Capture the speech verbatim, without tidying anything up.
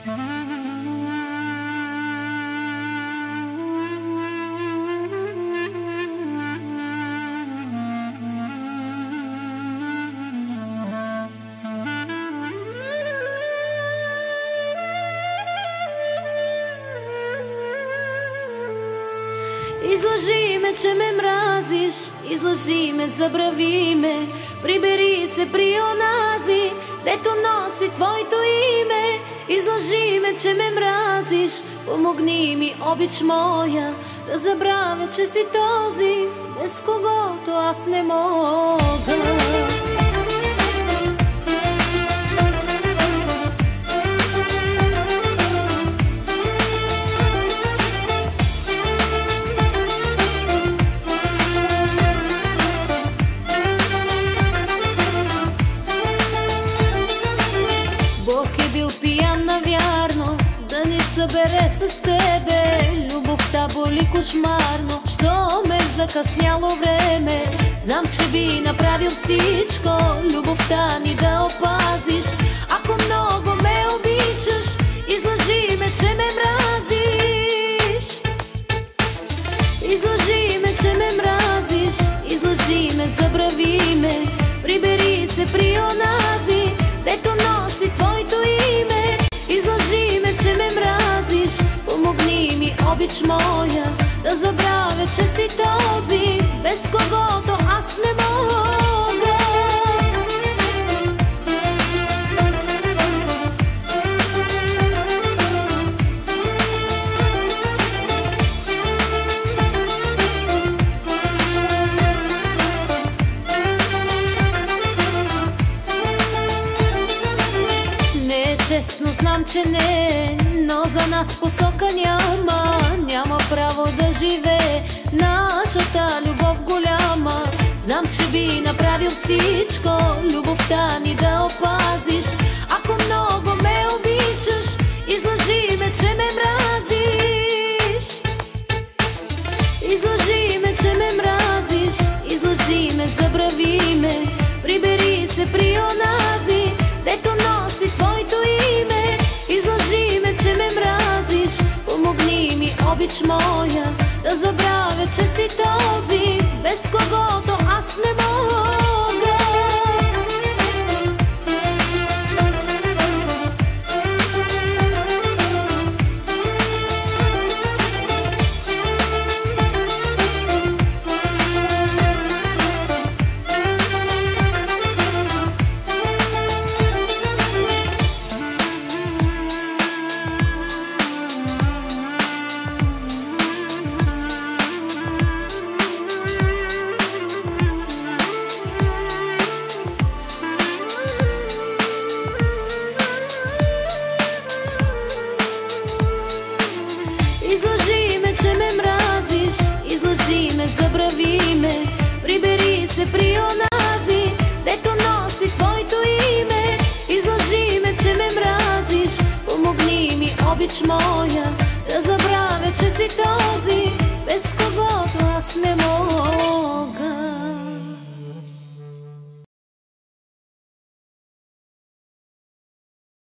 Излъжи ме, че ме мразиш, излъжи ме, забрави ме, прибери се при онази, дето носи твоето име. Излъжи ме, че ме мразиш, помогни ми, обич моя, да забравя, че си този, без когото аз не мога. Бог е бил пиян навярно да ни събере с тебе. Любовта боли кошмарно, що ме в закъсняло време. Знам, че би направил всичко любовта ни да опазиш. Ако много ме обичаш, излъжи ме, че ме мразиш. Излъжи ме, че ме мразиш, излъжи ме, забрави ме, прибери се при онази, дето носи твоето име. Излъжи ме, че ме мразиш, помогни ми, обич моя, да забравя, че си този, без когото аз не мога. Честно знам, че не, но за нас посока няма. Няма право да живее нашата любов голяма. Знам, че би направил всичко любовта ни да опазиш. Ако много ме обичаш, излъжи ме, че ме мразиш. Излъжи ме, че ме мразиш, излъжи ме, забрави ме, прибери се при онази, дето носи твоето име. Излъжи ме, че ме мразиш, помогни ми, обич моя, да забравя, че си този, без когото аз не мога. Излъжи ме, че ме мразиш, излъжи ме, забрави ме, прибери се при онази, дето носи твоето име. Излъжи ме, че ме мразиш, помогни ми, обич моя,